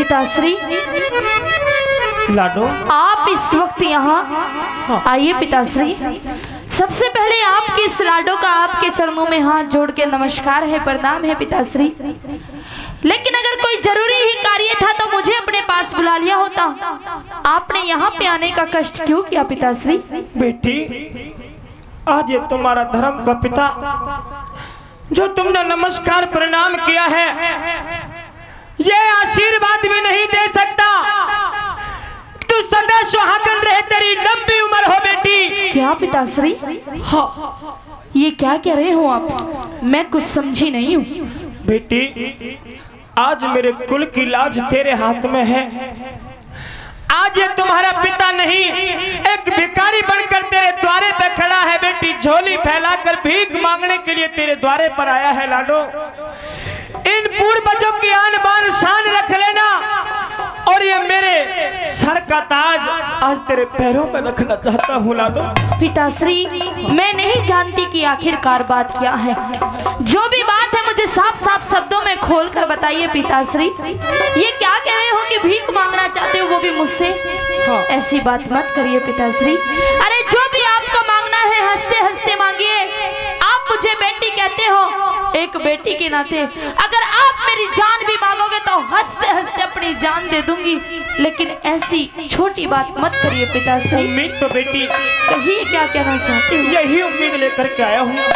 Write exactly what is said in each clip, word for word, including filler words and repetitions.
पिताश्री लाडो, आप इस वक्त यहाँ आइए पिताश्री। सबसे पहले आपके इस लाडो का आपके चरणों में हाथ जोड़ के नमस्कार है, प्रणाम है पिताश्री। लेकिन अगर कोई जरूरी ही कार्य था तो मुझे अपने पास बुला लिया होता। आपने यहाँ पे आने का कष्ट क्यों किया पिताश्री? बेटी, आज ये तुम्हारा धर्म का पिता जो तुमने नमस्कार प्रणाम किया है, ये आशीर्वाद भी नहीं दे सकता। तू सदा सुहागन रहे, तेरी लंबी उम्र हो बेटी। क्या पिताश्री? हाँ, ये क्या कह रहे हो आप? मैं कुछ समझी नहीं हूँ। बेटी, आज मेरे कुल की लाज तेरे हाथ में है। आज ये तुम्हारा पिता नहीं, एक भिखारी बनकर तेरे द्वारे पे खड़ा है बेटी। झोली फैलाकर भीख मांगने के लिए तेरे द्वारे पर आया है लाडो। इन पूर्वजों की आन बान शान रख लेना, और ये मेरे सर का ताज आज तेरे पैरों में रखना चाहता हूँ लाडो। पिताश्री, मैं नहीं जानती कि आखिरकार बात क्या है। जो भी बात है मुझे साफ साफ शब्दों में खोल कर बताइए पिताश्री। ये क्या कह रहे हो कि भीख मांगना चाहते हो, वो भी मुझसे? हाँ। ऐसी बात मत करिए पिताश्री। अरे जो भी आपको मांगना है हंसते हंसते मांगिए। आप मुझे बेटी कहते हो, एक बेटी के नाते अगर आप मेरी जान भी मांगोगे तो हंसते हंसते अपनी जान दे दूंगी। लेकिन ऐसी छोटी बात मत करिए पिताश्री। उम्मीद तो बेटी, कहिए क्या कहना चाहते हो? यही उम्मीद लेकर के आया हूँ।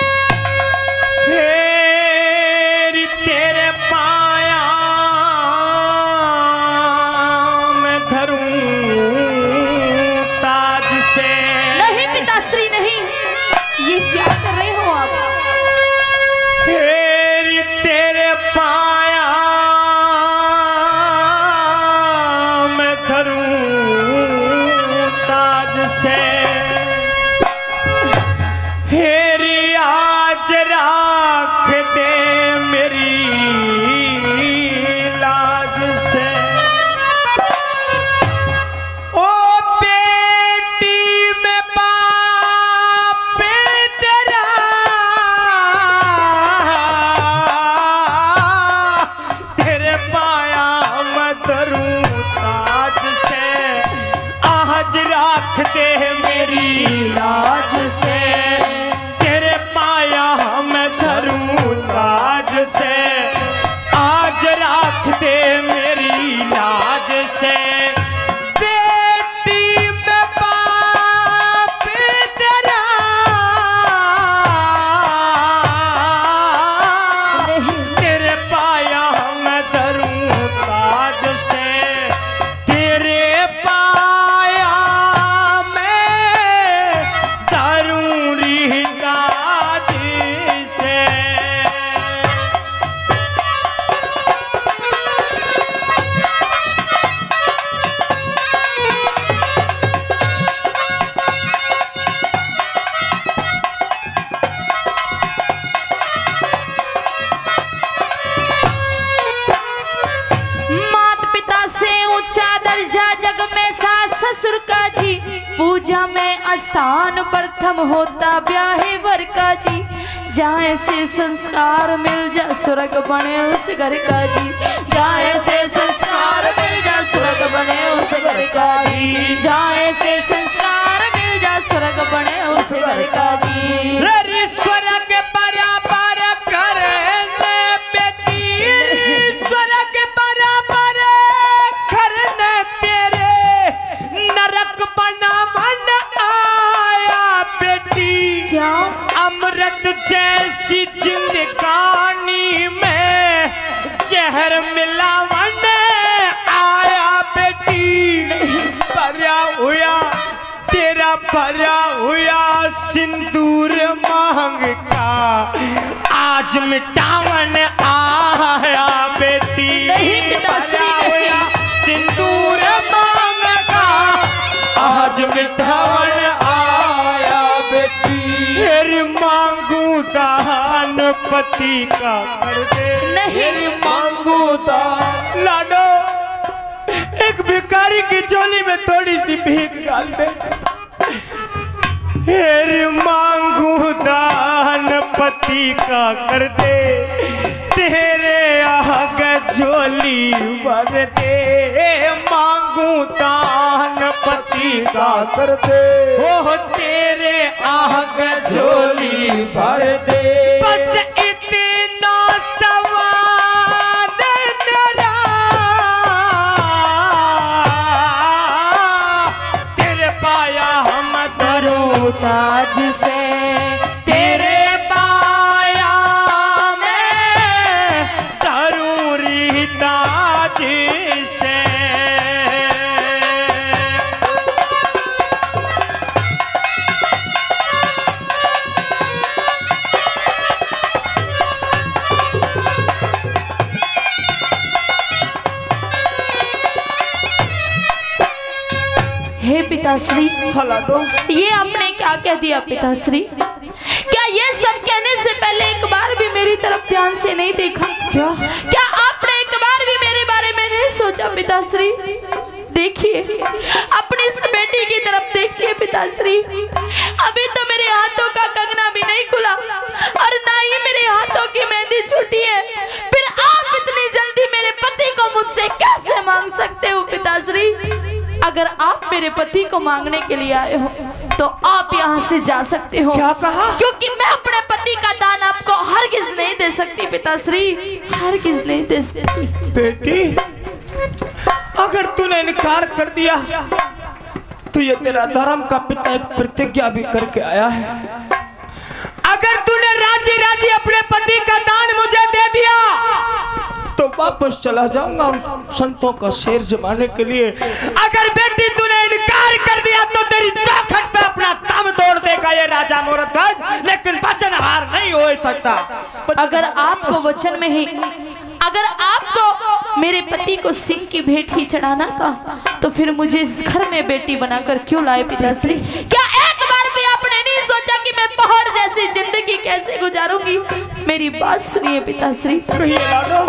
तेरे पाया मैं धरूं ताज से। नहीं पिताश्री नहीं, ये क्या कर रहे हो आप? तेरी तेरे पाया मैं धरूं ताज से। हेरी आज राख दे मेरी लाज से। ओ बेटी में बाप तेरा, तेरे पाया मैं धरूं ताज से। आज राख दे मेरी लाज से। तेरे पाया मैं धरूं ताज से। आज राख दे मेरी लाज से। बेटी में बाप तेरा, तेरे पाया मैं धरूं ताज से। तेरे पाया मैं धरूं री ताज से। मात पिता से ऊंचा दर्जा जग में सास ससुर का जी। पूजा में स्थान प्रथम होता ब्याहे वर का जी। जहाँ ऐसे संस्कार मिल जा स्वर्ग बने उस घर का जी। जहाँ ऐसे संस्कार मिल जा स्वर्ग बने उस घर का जी। जहाँ ऐसे संस्कार मिल जा स्वर्ग बने उस घर का जी। रे स्वर्ग बराबर करने बेटी, स्वर्ग बराबर करने तेरे नरक बनावन आया बेटी। क्या? अमृत जैसी जिंदगानी में जहर मिलावन आया बेटी। भरा हुआ तेरा भरा हुआ सिंदूर मांग का आज मिटावन आया बेटी। नहीं पिताश्री, नहीं। सिंदूर मांग का आज मिटावन आया बेटी। फिर मांगू दान पति का कर दे। नहीं। मांगू दान लाडो, एक भिखारी की झोली में थोड़ी सी भीख डाल दे। हेर मांगू दान पति का कर दे। तेरे आगे झोली भर दे, मांगू दान पति का कर दे, हो तेरे आग झोली भर दे। बस इतना सवाल मेरा, तेरे पाया हम करूं ताज से, तेरे पाया मैं करूं ताज से। हे पिताश्री, हलाडो ये आपने क्या कह दिया पिताश्री? क्या ये सब कहने से पहले एक बार भी मेरी तरफ ध्यान से नहीं देखा? क्या क्या आपने एक बार भी मेरे बारे में नहीं सोचा पिताश्री? देखिए अपनी इस बेटी की तरफ देखिए पिताश्री, अभी तो मेरे हाथों का कंगना भी नहीं खुला और ना ही मेरे हाथों की मेहंदी छूटी है, फिर आप इतनी जल्दी मेरे पति को मुझसे कैसे मांग सकते हो पिताश्री? अगर आप मेरे पति को मांगने के लिए आए हो तो आप यहाँ से जा सकते हो। क्या कहा? क्योंकि मैं अपने पति का दान आपको हरगिज नहीं दे सकती पिताश्री, हरगिज नहीं दे सकती। बेटी, अगर तूने इनकार कर दिया तो ये तेरा धर्म का पिता एक प्रतिज्ञा भी करके आया है। अगर तूने राजी राजी अपने पति का दान मुझे दे दिया तो वापस चला जाऊंगा संतों का शेर जमाने के लिए। अगर बेटी तूने इनकार कर दिया तो तेरी चौखट पे अपना दम तोड़ देगा ये राजा मोहरध्वज, लेकिन वचन हार नहीं हो सकता। अगर आपको वचन में ही, अगर आपको मेरे पति को सिंह की भेंट ही चढ़ाना था तो फिर मुझे इस घर में बेटी बनाकर क्यों लाए पिताश्री? क्या एक बार भी आपने नहीं सोचा कि मैं पहाड़ जैसी जिंदगी कैसे गुजारूंगी? मेरी बात सुनिए पिताश्री। कहिए लाडो।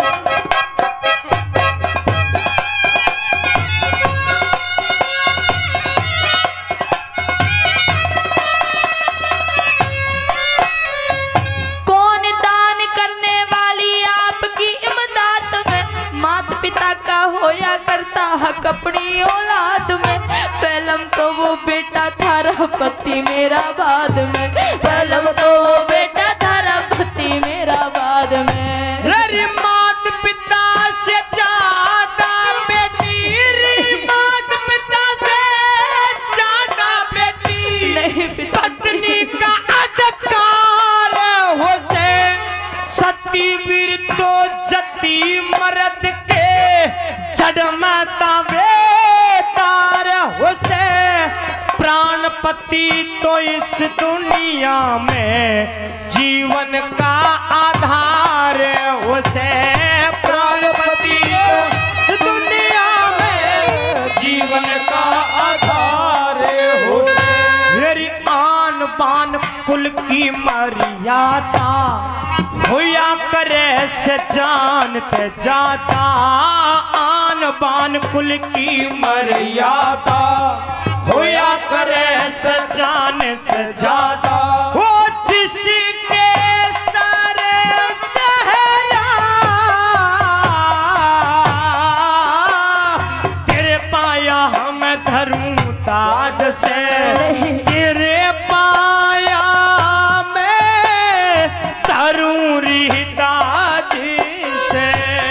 कौन दान करने वाली आपकी इमदाद में, माता पिता का होया करता हक अपनी औलाद में। पहलम तो वो बेटा था पति मेरा बाद में, पहलम तो वो बेटा था पति मेरा बाद में। मेरी मात पिता से ज्यादा बेटी, रे मात पिता से ज्यादा बेटी, नहीं पिता, पत्नी का अधिकार हो से सती वीर तो जती मर्द के जन्मता बेतार हो से। प्राणपति तो इस दुनिया में जीवन का आधार उसे, प्राणपति तो दुनिया में जीवन का आधार उसे। मेरी आन बान कुल की मर्यादा होया करे से जानते जाता, आन बान कुल की मर्यादा होया करे से जान से ज्यादा। हो जिसके सारे सहरा तेरे पाया हम धरूं ताज से, तेरे पाया मैं धरूं ताज से।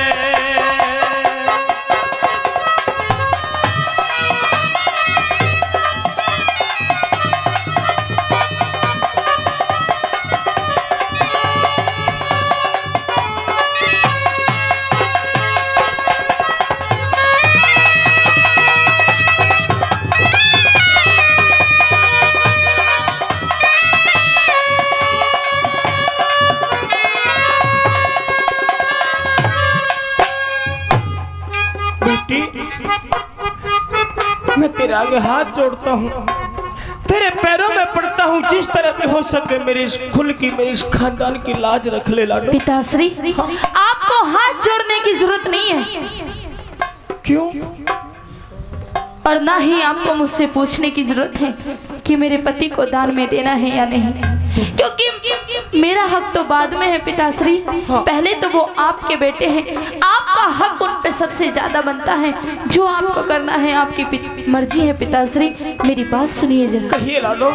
मैं तेरे आगे हाथ जोड़ता हूँ, तेरे पैरों में पड़ता हूँ, जिस तरह भी हो सके मेरी इस खुल की, मेरी इस खानदान की लाज रख ले लाडो। पिताश्री, आपको हाथ जोड़ने की जरूरत नहीं है। क्यों? और ना ही आपको मुझसे पूछने की जरूरत है कि मेरे पति को दान में देना है या नहीं। क्योंकि मेरा हक तो बाद में है पिताश्री, पहले तो वो आपके बेटे हैं, आपका हक उन पे सबसे ज्यादा बनता है। जो आपको करना है आपकी मर्जी है पिताश्री, मेरी बात सुनिए जरा। कहिए लालो।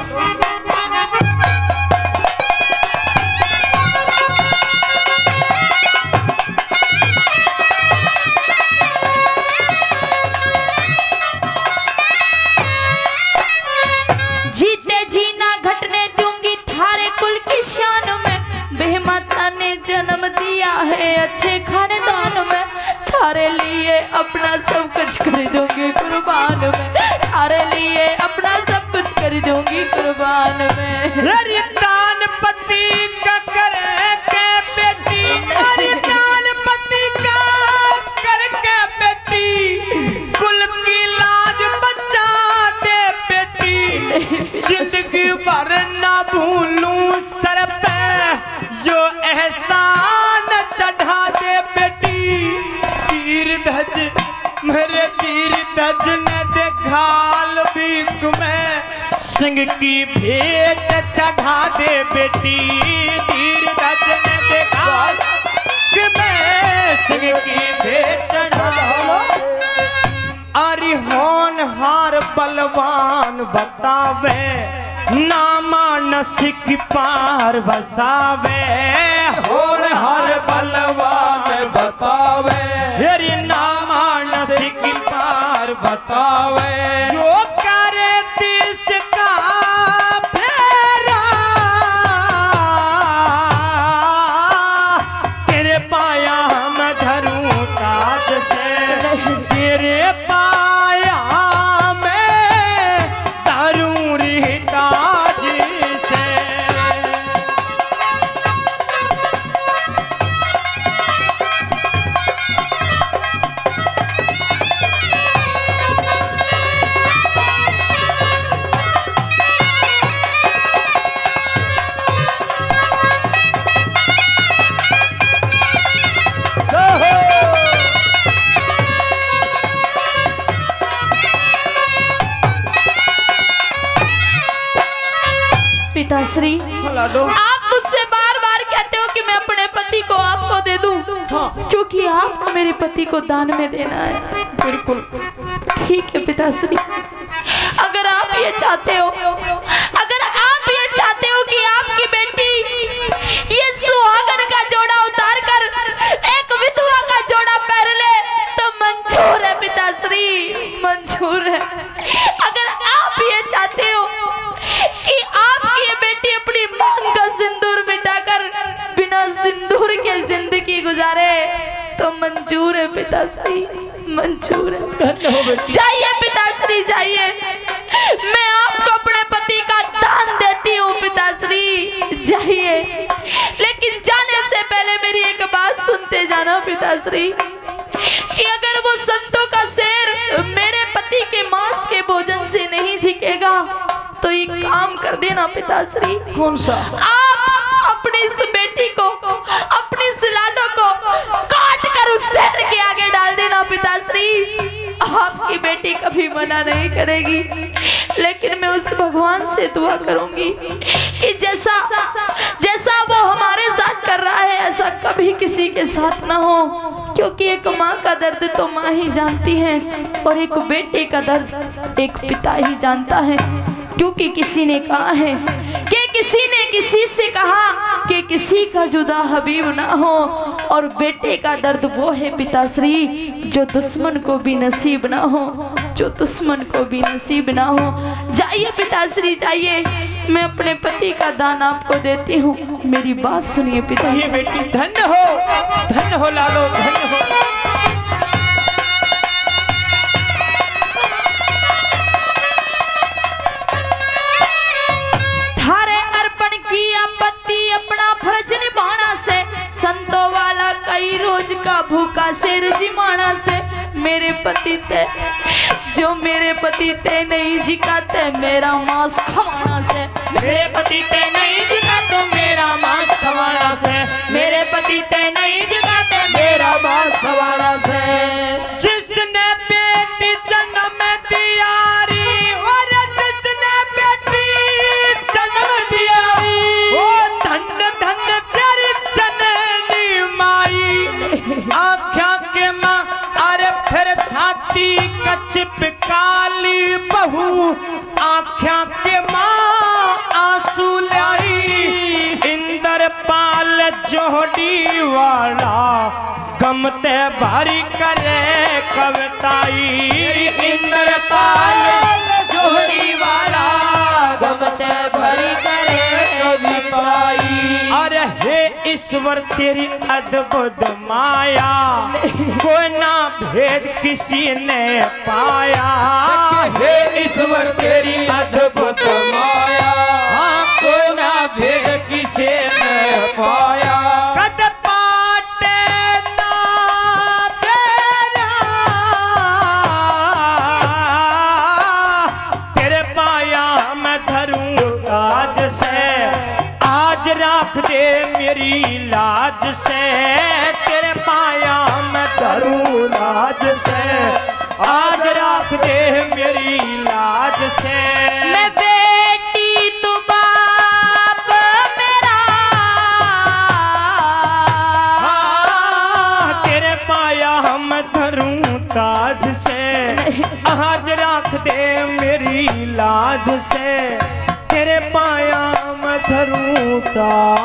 जीते जीना घटने दूंगी थारे कुल की शान में, बेहमाता ने जन्म दिया है अच्छे खानदान में, थारे लिए अपना सब कुछ कर दूंगी कुर्बान में, थारे लिए अपना सब कुछ कर दूंगी कुर्बान में। अरे दान पति का करे के बेटी, अरे दान पति का करके बेटी, कुल की लाज बचा दे बेटी, जिंदगी भर ना भूलूं सर पे जो एहसान चढ़ा दे बेटी, तीर धज मेरे तीर धज ने देखाल भीख में, सिंह की भेंट चढ़ा दे बेटी, तीर धज ने देखाल में सिंह की भेंट चढ़ा। अरे होनहार बलवान बतावे, नामा नसिक पार बसावे, होनहार बलवान बतावे, अरे नामा नसिक पार बतावे, जो करे देश का फेरा, तेरे पाया मैं धरूं ताज से, तेरे पाया मैं धरूं री ताज से। पिताश्री, आप मुझसे बार बार कहते हो कि मैं अपने पति को आपको दे दूं, हाँ। क्योंकि आपको मेरे पति को दान में देना है। बिल्कुल ठीक है पिताश्री, अगर आप ये चाहते हो, अगर आप ये चाहते हो कि आपकी बेटी ये सुहागन का जोड़ा उतार कर एक विधवा का जोड़ा पहन ले तो मंजूर है पिताश्री, मंजूर है। अगर आप ये चाहते हो कि आपकी ये बेटी अपनी मांग का सिंदूर मिटाकर बिना सिंदूर के जिंदगी गुजारे तो मंजूर है पिताश्री, मंजूर है। जाइए पिताश्री जाइए, मैं आपको अपने पति का दान देती हूँ पिताश्री, जाइए। लेकिन जाने से पहले मेरी एक बात सुनते जाना पिताश्री, कि अगर वो संतों का शेर मेरे पति के मांस के भोजन से नहीं झिकेगा तो एक काम कर देना पिताश्री। कौन सा? आप अपनी इस बेटी को, अपनी इस लाडो को काट कर उस शेर के आगे डाल देना पिताश्री। आपकी बेटी कभी मना नहीं करेगी, लेकिन मैं उस भगवान से दुआ करूंगी कि जैसा जैसा वो हमारे साथ कर रहा है ऐसा कभी किसी के साथ ना हो, क्योंकि एक माँ का दर्द तो माँ ही जानती है और एक बेटे का दर्द एक पिता ही जानता है। क्योंकि किसी ने कहा है कि किसी ने किसी से कहा कि किसी का जुदा हबीब ना हो, और बेटे का दर्द वो है पिताश्री जो दुश्मन को भी नसीब ना हो, जो दुश्मन को भी नसीब ना हो। जाइए पिताश्री जाइए, मैं अपने पति का दान आपको देती हूँ, मेरी बात सुनिए पिता। ये बेटी धन्य हो, धन्य हो लालो, धन्य हो। थारे अर्पण किया पति अपना फर्ज निभाना से, संतों वाला कई रोज का भूखा शेर जिमाना से। मेरे पति ते जो मेरे पति ते नहीं जिकाते मेरा मांस खवाना से, मेरे पति ते नहीं जिकाते मेरा मांस खवाना से, मेरे पति ते नहीं जिकाते मेरा मांस खवाना से। जिसने बेटी जन्म दिया री, और जिसने बेटी जन्म दिया री, फिर छाती कचिप काली बहू आख्या के माँ आंसू लाई इंदर पाल जोड़ी वाला गमते भारी करे कविताई इंद्र पाल जोड़ी वाला गमते भरी करे कविताई। अरे हे ईश्वर तेरी अद्भुत माया कोई ना भेद किसी ने पाया। हे ईश्वर तेरी अद्भुत माया कोई ना भेद किसी ने पाया। कद पाटे ना बेरा तेरे पाया मैं धरूं आज से आज राख दे मेरी लाज से तेरे पाया मैं धरूं लाज से आज राख दे मेरी लाज से। मैं बेटी तू बाप मेरा हाँ, तेरे पाया हम धरूं ताज से आज राख दे मेरी लाज से तेरे पाया मैं धरूं ताज